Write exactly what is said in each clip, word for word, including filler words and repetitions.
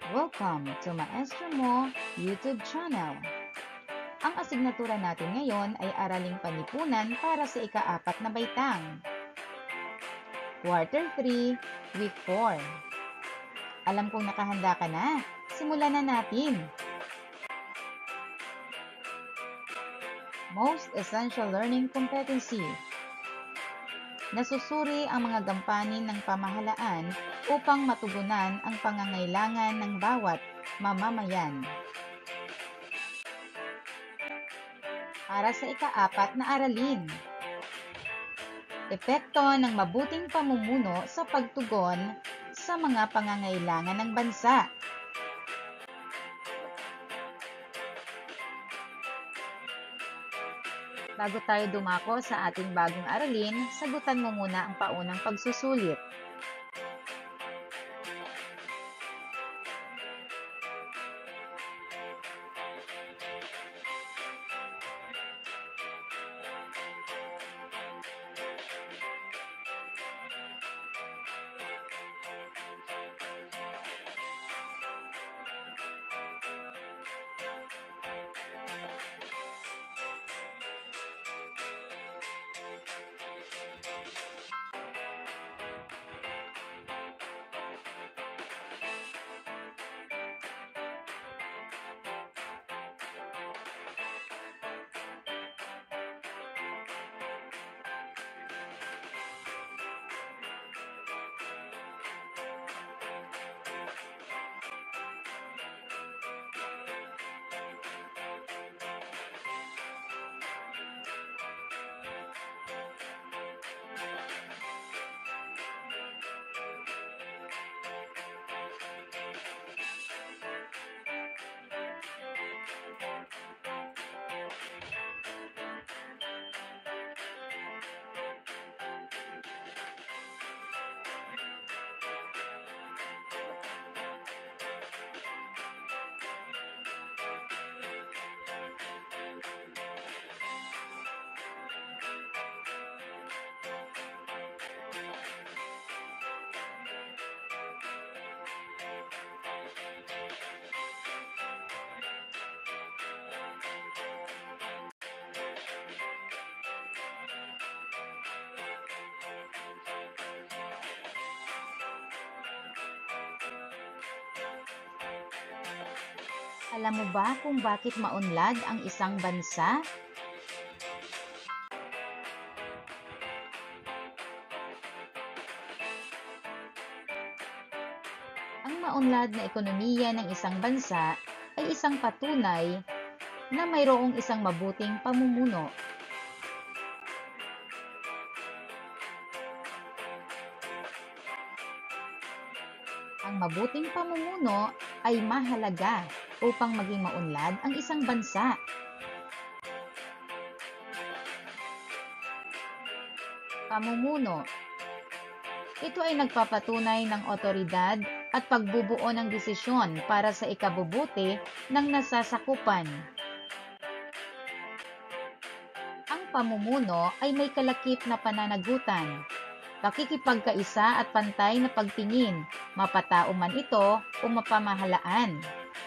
Welcome to Maestro Mo YouTube channel. Ang asignatura natin ngayon ay Araling Panlipunan para sa ika-apat na baitang. Quarter three, Week four. Alam kong nakahanda ka na. Simulan na natin. Most Essential Learning Competency. Nasusuri ang mga gampanin ng pamahalaan upang matugunan ang pangangailangan ng bawat mamamayan. Para sa ika-apat na aralin, epekto ng mabuting pamumuno sa pagtugon sa mga pangangailangan ng bansa. Bago tayo dumako sa ating bagong aralin, sagutan mo muna ang paunang pagsusulit. Alam mo ba kung bakit maunlad ang isang bansa? Ang maunlad na ekonomiya ng isang bansa ay isang patunay na mayroong isang mabuting pamumuno. Ang mabuting pamumuno ay mahalaga upang maging maunlad ang isang bansa. Pamumuno. Ito ay nagpapatunay ng otoridad at pagbubuo ng desisyon para sa ikabubuti ng nasasakupan. Ang pamumuno ay may kalakip na pananagutan, pakikipagkaisa at pantay na pagtingin, mapatao man ito o mapamahalaan.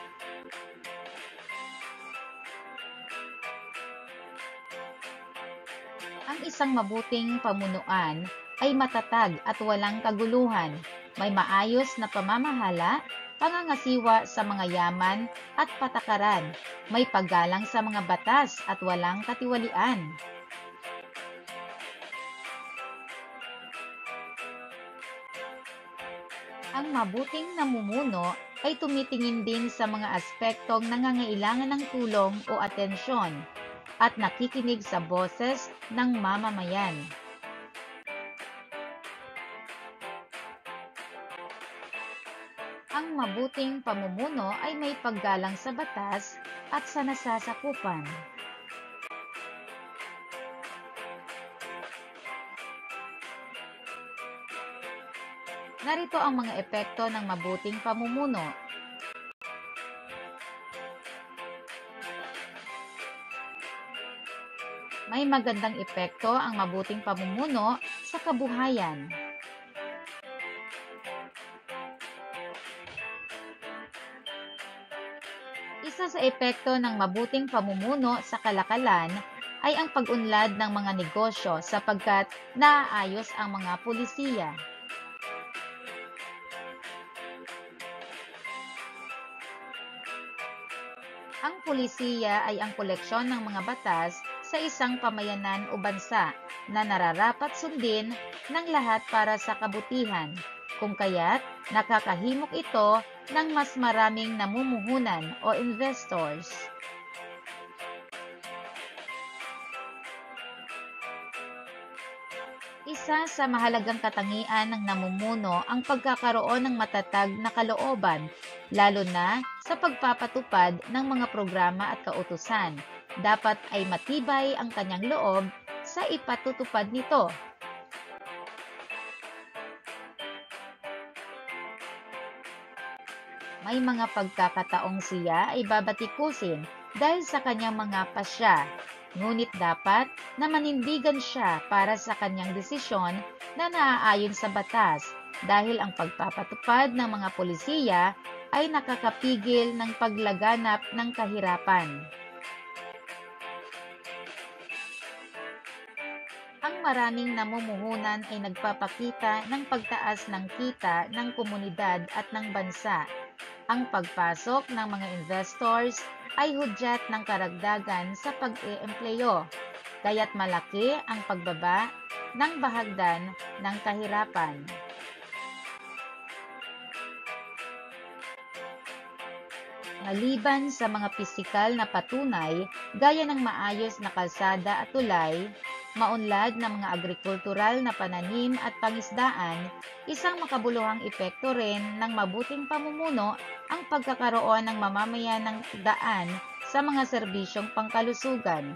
Ang isang mabuting pamunuan ay matatag at walang kaguluhan, may maayos na pamamahala, pangangasiwa sa mga yaman at patakaran, may paggalang sa mga batas at walang katiwalian. Ang mabuting namumuno ay tumitingin din sa mga aspektong nangangailangan ng tulong o atensyon at nakikinig sa boses ng mamamayan. Ang mabuting pamumuno ay may paggalang sa batas at sa nasasakupan. Narito ang mga epekto ng mabuting pamumuno. May magandang epekto ang mabuting pamumuno sa kabuhayan. Isa sa epekto ng mabuting pamumuno sa kalakalan ay ang pag-unlad ng mga negosyo sapagkat naaayos ang mga pulisiya. Ang pulisiya ay ang koleksyon ng mga batas sa isang pamayanan o bansa na nararapat sundin ng lahat para sa kabutihan, kung kaya't nakakahimok ito ng mas maraming namumuhunan o investors. Isa sa mahalagang katangian ng namumuno ang pagkakaroon ng matatag na kalooban, lalo na sa pagpapatupad ng mga programa at kautusan. Dapat ay matibay ang kanyang loob sa ipatutupad nito. May mga pagkakataong siya ay babatikusin dahil sa kanyang mga pasya. Ngunit dapat na manindigan siya para sa kanyang desisyon na naaayon sa batas dahil ang pagpapatupad ng mga polisiya ay nakakapigil ng paglaganap ng kahirapan. Ang maraming namumuhunan ay nagpapakita ng pagtaas ng kita ng komunidad at ng bansa. Ang pagpasok ng mga investors ay hudyat ng karagdagan sa pag-eempleyo, kaya't malaki ang pagbaba ng bahagdan ng kahirapan. Maliban sa mga pisikal na patunay gaya ng maayos na kalsada at tulay, maunlad na mga agrikultural na pananim at pangisdaan, isang makabuluhang epekto rin ng mabuting pamumuno ang pagkakaroon ng mamamayan ng daan sa mga serbisyong pangkalusugan.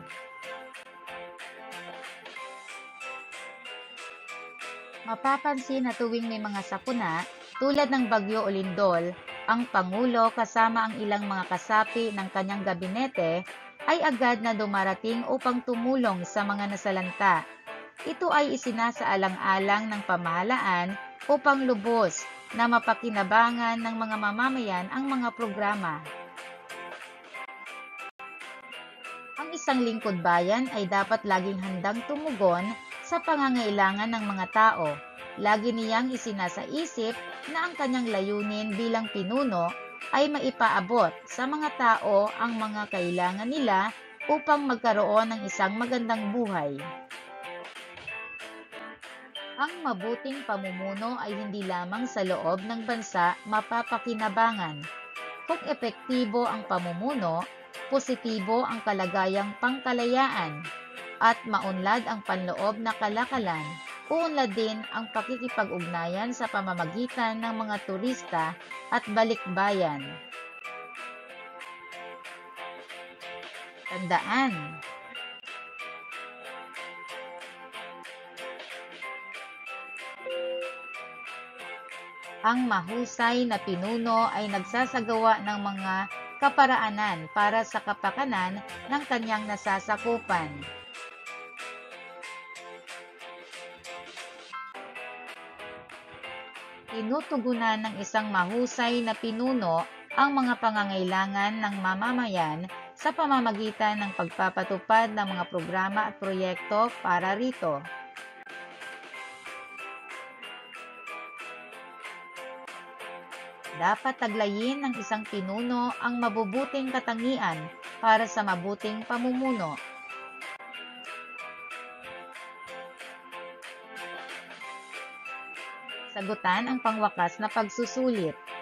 Mapapansin na tuwing may mga sakuna, tulad ng bagyo o lindol, ang Pangulo kasama ang ilang mga kasapi ng kanyang gabinete ay agad na dumarating upang tumulong sa mga nasalanta. Ito ay isinasaalang-alang ng pamahalaan upang lubos na mapakinabangan ng mga mamamayan ang mga programa. Ang isang lingkod bayan ay dapat laging handang tumugon sa pangangailangan ng mga tao. Lagi niyang isinasaisip na ang kanyang layunin bilang pinuno ay maipaabot sa mga tao ang mga kailangan nila upang magkaroon ng isang magandang buhay. Ang mabuting pamumuno ay hindi lamang sa loob ng bansa mapapakinabangan. Kung epektibo ang pamumuno, positibo ang kalagayang pangkalayaan, at maunlad ang panloob na kalakalan, uunlad din ang pakikipag-ugnayan sa pamamagitan ng mga turista at balikbayan. Tandaan, ang mahusay na pinuno ay nagsasagawa ng mga kaparaanan para sa kapakanan ng kanyang nasasakupan. Tinutugunan ng isang mahusay na pinuno ang mga pangangailangan ng mamamayan sa pamamagitan ng pagpapatupad ng mga programa at proyekto para rito. Dapat taglayin ng isang pinuno ang mabubuting katangian para sa mabuting pamumuno. Sagutan ang pangwakas na pagsusulit.